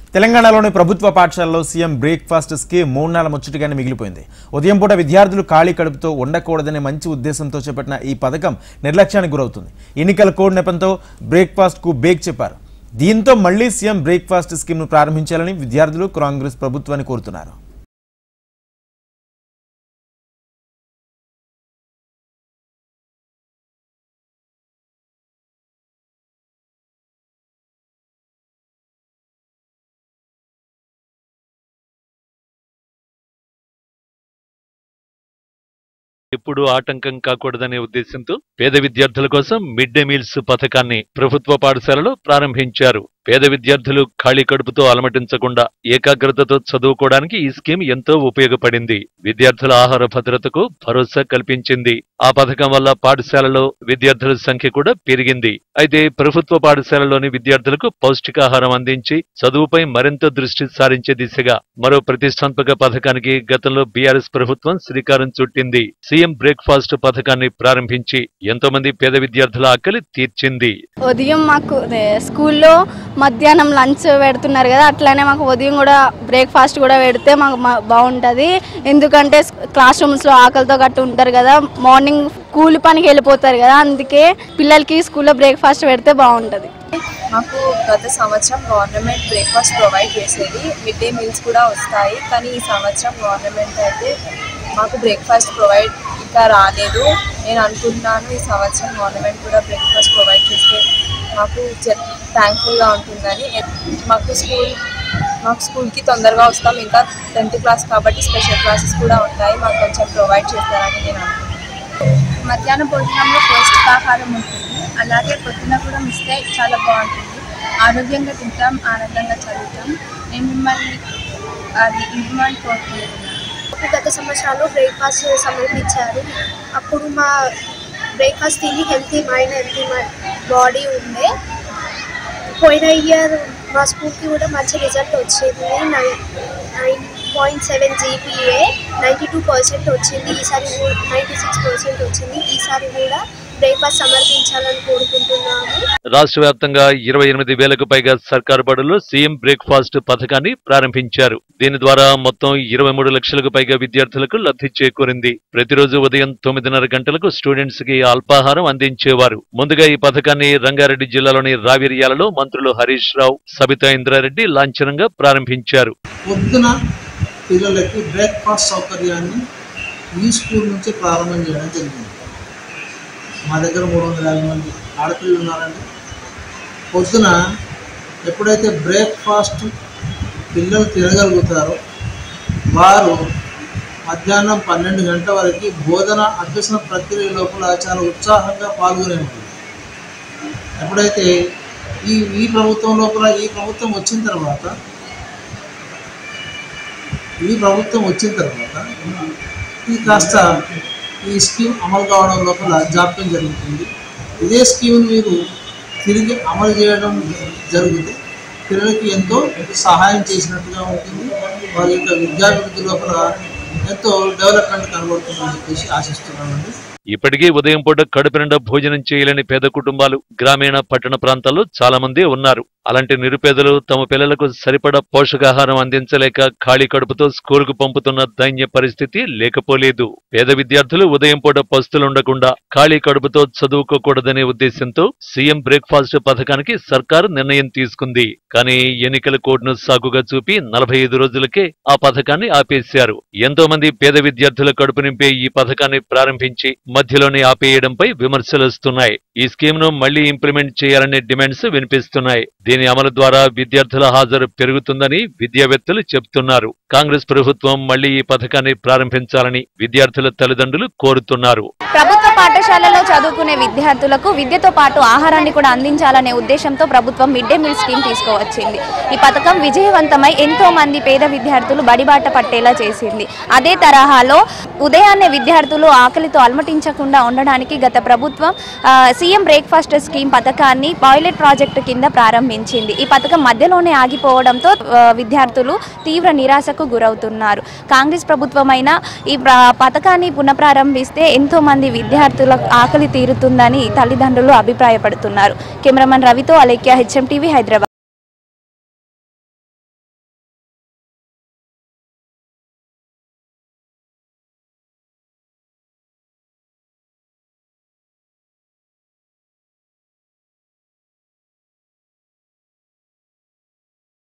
తెలంగాణలోని ప్రభుత్వ పాఠశాలలో సీఎం బ్రేక్ఫాస్ట్ స్కీమ్ 3 నెలల ముచ్చటగానే మిగిలిపోయింది. ఉదయం పూట విద్యార్థులు ఖాళీ కడుపుతో ఉండకూడదనే మంచి ఉద్దేశంతో చేపట్టిన ఈ పథకం నిర్లక్ష్యానికి గురవుతుంది. ఎన్నికల కోడ్ నెపంతో బ్రేక్ఫాస్ట్ కు బేక్ చెప్పారు. దీంతో మళ్లీ సీఎం బ్రేక్ఫాస్ట్ స్కీమ్ ను ప్రారంభించాలని విద్యార్థులు కాంగ్రెస్ ప్రభుత్వాన్ని కోరుతున్నారు. ఎప్పుడు ఆటంకం కాకూడదనే ఉద్దేశంతో పేద విద్యార్థుల కోసం మిడ్ డే మీల్స్ పథకాన్ని ప్రభుత్వ పాఠశాలలో ప్రారంభించారు. పేద విద్యార్థులు ఖాళీ కడుపుతో అలమటించకుండా ఏకాగ్రతతో చదువుకోవడానికి ఈ స్కీమ్ ఎంతో ఉపయోగపడింది. విద్యార్థుల ఆహార భద్రతకు భరోసా కల్పించింది. ఆ పథకం వల్ల పాఠశాలలో విద్యార్థుల సంఖ్య కూడా పెరిగింది. అయితే ప్రభుత్వ పాఠశాలలోని విద్యార్థులకు పౌష్టికాహారం అందించి చదువుపై మరింత దృష్టి సారించే దిశగా మరో ప్రతిష్టాత్మక పథకానికి గతంలో బీఆర్ఎస్ ప్రభుత్వం శ్రీకారం చుట్టింది. సీఎం బ్రేక్ఫాస్ట్ పథకాన్ని ప్రారంభించి ఎంతో మంది పేద విద్యార్థుల ఆకలి తీర్చింది. ఉదయం మాకు స్కూల్లో మధ్యాహ్నం లంచ్ పెడుతున్నారు కదా, అట్లానే మాకు ఉదయం కూడా బ్రేక్ఫాస్ట్ కూడా పెడితే మాకు బాగుంటుంది. ఎందుకంటే క్లాస్ రూమ్స్లో ఆకలితో గట్టు ఉంటారు కదా, మార్నింగ్ కూలి పనికి వెళ్ళిపోతారు కదా, అందుకే పిల్లలకి స్కూల్లో బ్రేక్ఫాస్ట్ పెడితే బాగుంటుంది. మాకు గత సంవత్సరం గవర్నమెంట్ బ్రేక్ఫాస్ట్ ప్రొవైడ్ చేసేది, మిడ్ డే మీల్స్ కూడా వస్తాయి. కానీ ఈ సంవత్సరం గవర్నమెంట్ అయితే మాకు బ్రేక్ఫాస్ట్ ప్రొవైడ్ ఇంకా రాలేదు. నేను అనుకుంటున్నాను ఈ సంవత్సరం గవర్నమెంట్ కూడా బ్రేక్ఫాస్ట్ ప్రొవైడ్ చేస్తే మాకు థ్యాంక్ఫుల్గా ఉంటుందని. మాకు స్కూల్కి తొందరగా వస్తాం. ఇంకా 10th క్లాస్ కాబట్టి స్పెషల్ క్లాసెస్ కూడా ఉంటాయి. మాకు కొంచెం ప్రొవైడ్ చేస్తారని నేను అనుకుంటున్నాను. మధ్యాహ్నం భోజనంలో పౌష్టికాహారం ఉంటుంది. అలాగే పొద్దున కూడా ఇస్తే చాలా బాగుంటుంది. ఆరోగ్యంగా తింటాం, ఆనందంగా చదువుతాం. నేను మిమ్మల్ని కోరుకుంటున్నాను. గత సంవత్సరాలు బ్రేక్ఫాస్ట్ సమర్పించారు. అప్పుడు మా బ్రేక్ఫాస్ట్ తిని హెల్తీ మైండ్, హెల్తీ బాడీ ఉండే. పోయిన ఇయర్ మా స్కూల్కి కూడా మంచి రిజల్ట్ వచ్చింది. 9.7 GPA, 92% వచ్చింది. ఈసారి 96% వచ్చింది. ఈసారి కూడా బ్రేక్ఫాస్ట్ సమర్పించాలని కోరుకుంటున్నాము. రాష్ట్ర వ్యాప్తంగా 28,000కు పైగా సర్కారు బడుల్లో సీఎం బ్రేక్ఫాస్ట్ పథకాన్ని ప్రారంభించారు. దీని ద్వారా మొత్తం 23 లక్షలకు పైగా విద్యార్థులకు లబ్ధి చేకూరింది. ప్రతిరోజు ఉదయం 9:30 గంటలకు స్టూడెంట్స్ కి అల్పాహారం అందించేవారు. ముందుగా ఈ పథకాన్ని రంగారెడ్డి జిల్లాలోని రావిర్యాలలో మంత్రులు హరీష్ రావు, సబితా ఇంద్రారెడ్డి లాంఛనంగా ప్రారంభించారు. పొద్దున పిల్లలకి బ్రేక్ఫాస్ట్ సౌకర్యాన్ని ఈ స్కూల్ నుంచి ప్రారంభం చేయడం జరిగింది. మా దగ్గర 350 మంది ఆడపిల్లలు ఉన్నారండి. పొద్దున ఎప్పుడైతే బ్రేక్ఫాస్ట్ పిల్లలు తినగలుగుతారో వారు మధ్యాహ్నం 12 గంటల వరకు బోధన అభ్యసన ప్రక్రియ లోపల చాలా ఉత్సాహంగా పాల్గొనేవారు. ఎప్పుడైతే ఈ ప్రభుత్వం లోపల ఈ ప్రభుత్వం వచ్చిన తర్వాత ఇది కాస్త ఈ స్కీమ్ అమలు కావడం లోపల జాప్యం జరుగుతుంది. ఇదే స్కీమ్ మీరు తిరిగి అమలు చేయడం జరిగితే పిల్లలకి ఎంతో సహాయం చేసినట్టుగా ఉంటుంది. వారి యొక్క విద్యాభివృద్ధి లోపల ఎంతో డెవలప్మెంట్ కనబడుతుందని చెప్పేసి ఆశిస్తున్నామండి. ఇప్పటికీ ఉదయం పూట కడుపు నిండా భోజనం చేయలేని పేద కుటుంబాలు గ్రామీణ పట్టణ ప్రాంతాల్లో చాలా మంది ఉన్నారు. అలాంటి నిరుపేదలు తమ పిల్లలకు సరిపడా పోషకాహారం అందించలేక ఖాళీ కడుపుతో స్కూలుకు పంపుతున్న దైన్య పరిస్థితి లేకపోలేదు. పేద విద్యార్థులు ఉదయం పూట పస్తులుండకుండా ఖాళీ కడుపుతో చదువుకోకూడదనే ఉద్దేశంతో సీఎం బ్రేక్ఫాస్ట్ పథకానికి సర్కారు నిర్ణయం తీసుకుంది. కానీ ఎన్నికల కోడ్ను సాకుగా చూపి 45 రోజులకే ఆ పథకాన్ని ఆపేశారు. ఎంతో మంది పేద విద్యార్థుల కడుపు నింపే ఈ పథకాన్ని ప్రారంభించి మధ్యలోనే ఆపేయడంపై విమర్శలొస్తున్నాయి. ఈ స్కీమ్ను మళ్లీ ఇంప్లిమెంట్ చేయాలనే డిమాండ్స్ వినిపిస్తున్నాయి. దీని అమలు ద్వారా విద్యార్థుల హాజరు పెరుగుతుందని విద్యావేత్తలు చెబుతున్నారు. కాంగ్రెస్ ప్రభుత్వం మళ్లీ ఈ పథకాన్ని ప్రారంభించాలని విద్యార్థుల తల్లిదండ్రులు కోరుతున్నారు. ప్రభుత్వ పాఠశాలలో చదువుకునే విద్యార్థులకు విద్యతో పాటు ఆహారాన్ని కూడా అందించాలనే ఉద్దేశంతో ప్రభుత్వం మిడ్ డే మీల్ స్కీమ్ తీసుకువచ్చింది. ఈ పథకం విజయవంతమై ఎంతో మంది పేద విద్యార్థులు బడిబాట పట్టేలా చేసింది. అదే తరహాలో ఉదయాన్నే విద్యార్థులు ఆకలితో అలమటించకుండా ఉండడానికి గత ప్రభుత్వం సీఎం బ్రేక్ఫాస్ట్ స్కీమ్ పథకాన్ని పైలట్ ప్రాజెక్టు కింద ప్రారంభించింది. ఈ పథకం మధ్యలోనే ఆగిపోవడంతో విద్యార్థులు తీవ్ర నిరాశకు గురవుతున్నారు. కాంగ్రెస్ ప్రభుత్వమైనా ఈ పథకాన్ని పునఃప్రారంభిస్తే ఎంతో మంది విద్యార్థుల ఆకలి తీరుతుందని తల్లిదండ్రులు అభిప్రాయపడుతున్నారు. కెమెరామన్ రవితో అలేఖ్య, HM TV, హైదరాబాద్.